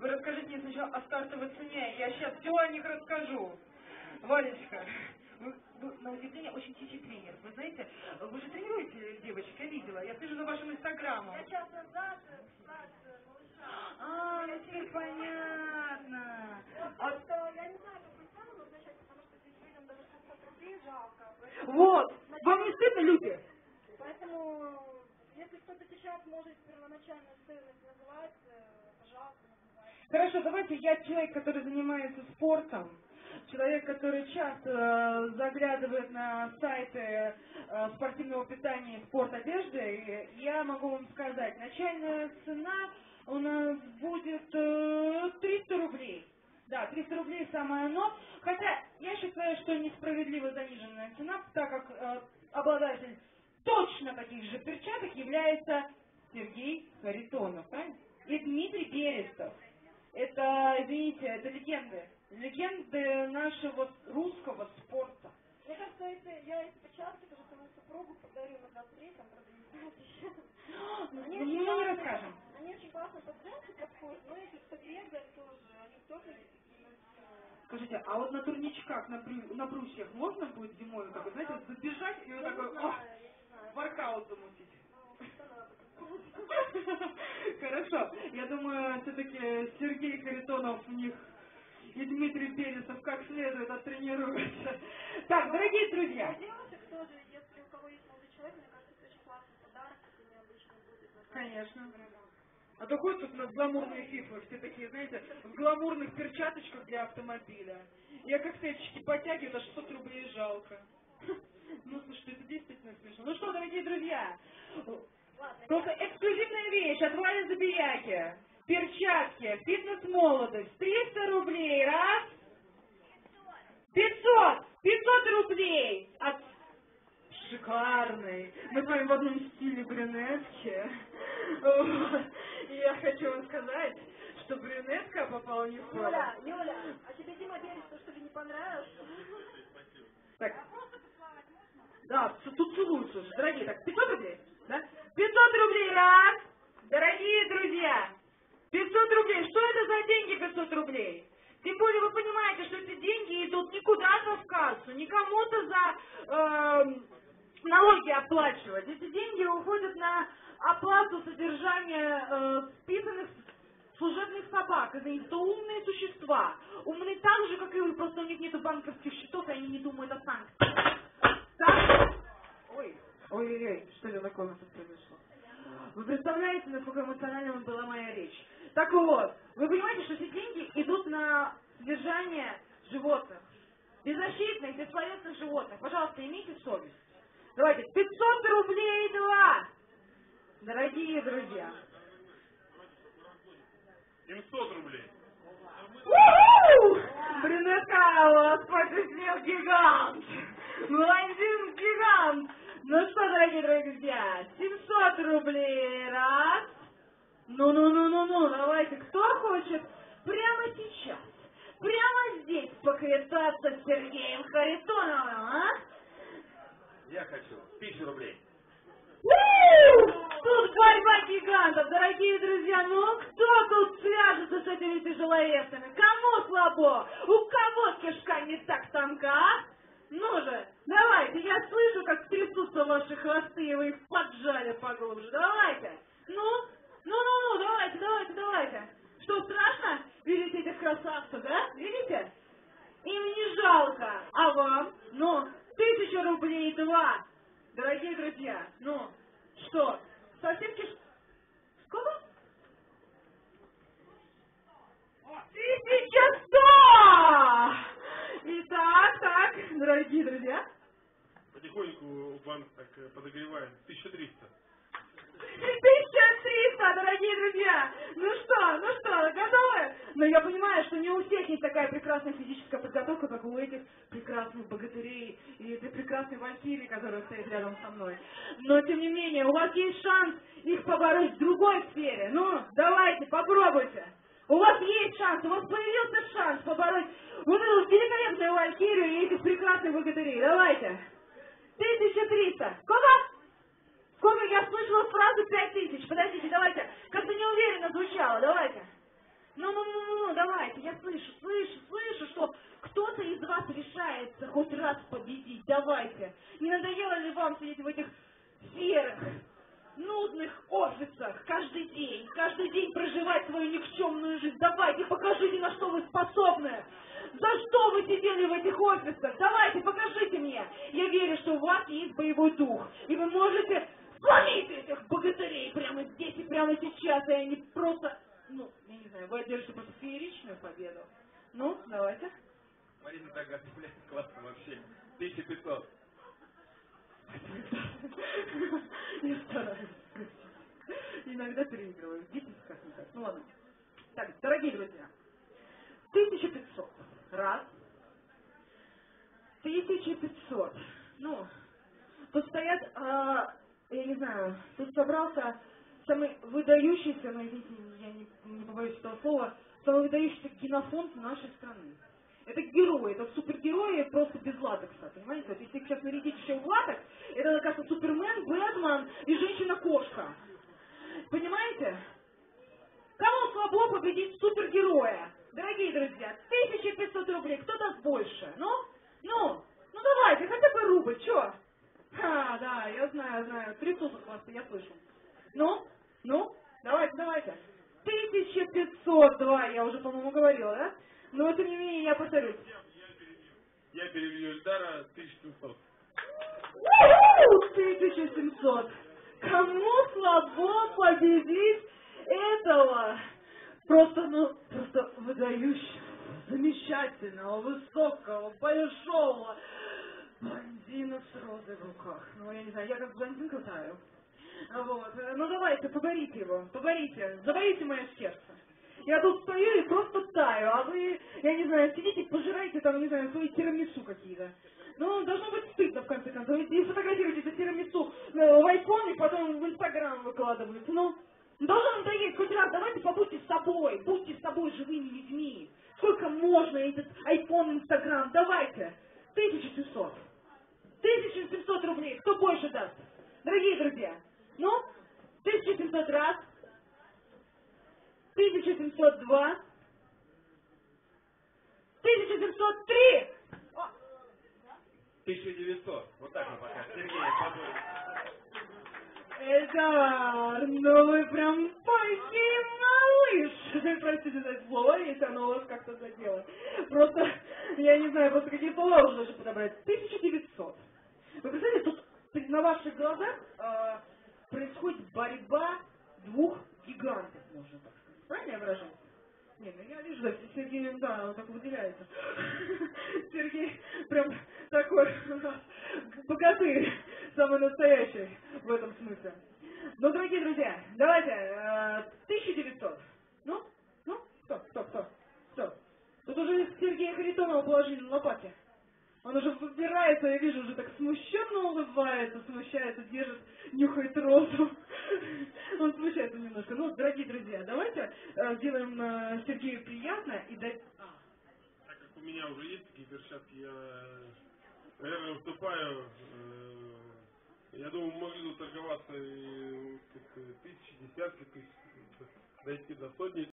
Вы расскажите мне сначала о стартовой цене. Я сейчас все о них расскажу. Валечка, вы на удивление очень тихий тренер. Вы знаете, вы же тренируете девочек, я видела. Я слежу за вашим инстаграмом. Я час назад малыша. А, ну теперь понятно. Просто я не знаю, как вы стали назначать, потому что здесь людям даже 600 рублей жалко. Вот, вам не стыдно, люди? Поэтому, если кто-то сейчас может первоначальную стоимость назвать, пожалуйста, называйте. Хорошо, давайте я человек, который занимается спортом, человек, который часто заглядывает на сайты спортивного питания и спорт одежды, и я могу вам сказать, начальная цена у нас будет 300 рублей. Да, 300 рублей самое оно. Хотя я считаю, что несправедливо заниженная цена, так как обладатель точно таких же перчаток является Сергей Харитонов, правильно? И Дмитрий Берестов. Это, извините, это легенды. Легенды нашего русского спорта. Мне кажется, если я эти перчатки тоже своему супругу подарю на 23-м, правда, не знаю еще. Мы не расскажем. Они очень классно под джинсы подходят, но если кто бегает тоже, они тоже... Скажите, а вот на турничках, на брусьях можно будет зимой, как вы знаете, забежать и вот такой, воркаут замутить? Хорошо. Я думаю, все-таки Сергей Харитонов у них и Дмитрий Берестов как следует оттренируются. Так, дорогие друзья. Девушек тоже, если у кого есть молодой человек, мне кажется, это очень классный подарок, такими обычно будет. Конечно. А то ходят тут у нас гламурные фифы, все такие, знаете, в гламурных перчаточках для автомобиля. Я как сетчики подтягиваю, а 600 рублей жалко. Ну, слушайте, это действительно смешно. Ну что, дорогие друзья, просто эксклюзивная вещь от Вали Забияки. Перчатки, фитнес-молодость, 300 рублей, раз. 500 рублей от шикарной. Мы с вами в одном стиле брюнетки. Вот. И я хочу вам сказать, что брюнетка попала не в форму. Юля, а тебе Дима Берестов, что ли, не понравился? Так. Да, тут целуются уже, дорогие. Так, 500 рублей? Да? 500 рублей, раз. Дорогие друзья, 500 рублей. Что это за деньги 500 рублей? Тем более вы понимаете, что эти деньги идут не куда-то в кассу, не кому-то за налоги оплачивать. Эти деньги уходят на оплату содержания списанных служебных собак. Это умные существа. Умные так же, как и вы, просто у них нет банковских счетов, и они не думают о санкциях. Так? Ой, что ли такое у нас произошло? Вы представляете, насколько эмоциональной была моя речь? Так вот, вы понимаете, что эти деньги идут на содержание животных. Беззащитных, бесполезных животных. Пожалуйста, имейте совесть. Давайте, 500 рублей 2. Дорогие друзья. 700 рублей. Брюнетка у вас потеснил гигант. Блондин гигант. Ну что, дорогие друзья, 700 рублей, раз. Ну, давайте, кто хочет прямо сейчас, прямо здесь поквитаться с Сергеем Харитоновым, а? Я хочу 1000 рублей. Тут борьба гигантов, дорогие друзья, ну кто тут свяжется с этими тяжеловесами? Кому слабо? У кого кишка не так тонка, а? Ну же, давайте, я слышу, как трясутся ваши хвосты, и вы их поджали поглубже. Давайте, ну, давайте. Что, страшно видеть этих красавцев, да? Видите? Им не жалко, а вам? Ну, 1000 рублей 2. Дорогие друзья, ну, что, совсем Сколько? 1100! Итак, дорогие друзья. Потихоньку банк так подогреваем. 1300. 1300, дорогие друзья! Ну что, готовы? Но я понимаю, что не у всех есть такая прекрасная физическая подготовка, как у этих прекрасных богатырей и этой прекрасной валькирии, которая стоит рядом со мной. Но, тем не менее, у вас есть шанс их побороть в другой сфере. Ну, давайте, попробуйте. У вас есть шанс, у вас появился шанс побороть вот эту великолепную валькирию и этих прекрасных богатырей. Давайте. 1300. Сколько я слышала фразу 5000? Подождите, давайте. Как-то неуверенно звучало. Давайте. Ну, слышу, что кто-то из вас решается хоть раз победить. Давайте. Не надоело ли вам сидеть в этих серых, нудных офисах каждый день проживать свою никчемную жизнь? Давайте, покажите, на что вы способны. За что вы сидели в этих офисах? Давайте, покажите мне. Я верю, что у вас есть боевой дух. И вы можете сломить этих богатырей прямо здесь и прямо сейчас. И они просто, я не знаю, вы одержите просто фееричную победу. Ну, давайте. Марина тогда, блядь, классно вообще. 1500. Не стараюсь. Иногда переигрываю. Видите, как-никак. Ну ладно. Так, дорогие друзья. 1500. Раз. 1500. Ну, тут стоят, я не знаю, тут собрался самый выдающийся, извините, я не побоюсь этого слова, самый выдающийся генофонд нашей страны. Это герои, это супергерои просто без латекса, понимаете? Вот если их сейчас нарядить еще в латекс, это, кажется, Супермен, Бэтмен и Женщина-кошка. Понимаете? Кому слабо победить супергероя? Дорогие друзья, 1500 рублей, кто даст больше? Ну давайте, хотя бы рубль, чё? Да, я знаю, трясутся хвосты, я слышу. Ну, давайте. 1500, я уже, по-моему, говорила, да? Но, тем не менее, я повторюсь. Я перебью Эльдара, 1700. 1700. Кому слабо победить этого? Просто выдающего, замечательного, высокого, большого блондина с розой в руках. Я не знаю, я как блондинка таю. Вот. Давайте, поборите его, заварите мое сердце. Я тут стою и просто таю, а вы, я не знаю, сидите, пожираете там, не знаю, свои тирамису какие-то. Должно быть стыдно, в конце концов. И фотографируете это тирамису в айфон и потом в Инстаграм выкладываете. Должно надоесть хоть раз, давайте будьте с собой живыми людьми. Сколько можно этот айфон, Инстаграм, давайте. 1700. 1700 рублей, кто больше даст? Дорогие друзья, 1700 раз. 1702, 1703. 1900. Вот так мы пока. Сергей, свободен. Эльдар, вы прям пойки малыш. Простите за слово, если оно у вас как-то задело. Просто, я не знаю, какие слова уже даже подобрать. 1900. Вы представляете, тут на ваших глазах происходит борьба двух гигантов, можно так сказать. Правильно я выражаюсь? Нет, я вижу, да, Сергей, он так выделяется. Сергей прям такой богатырь, самый настоящий в этом смысле. Дорогие друзья, давайте, 1900. Кто? Тут уже Сергея Харитонова положили на лопатки. Он уже выбирается, я вижу, уже так смущенно улыбается, смущается, держит, нюхает розу. Он смущается немножко. Дорогие друзья, давайте сделаем Сергею приятно и дать... Так как у меня уже есть такие перчатки, я, наверное, уступаю. Я думаю, мы могли торговаться и тысячи, десятки тысяч, дойти до сотни.